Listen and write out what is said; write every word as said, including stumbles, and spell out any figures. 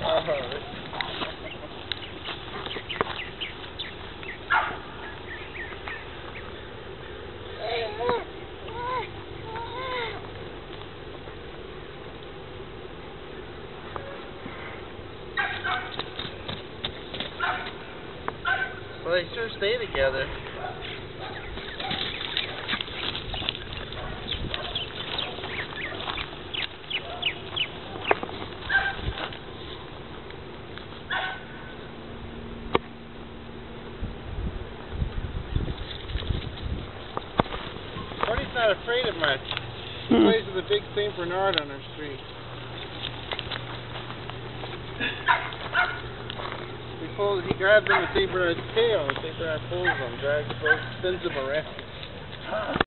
Well, they sure stay together. Cody's not afraid of much. He plays with a big Saint Bernard on our street. He pulls, he grabs him with Saint Bernard's tail, and Saint Bernard pulls him, drags him, sends him around.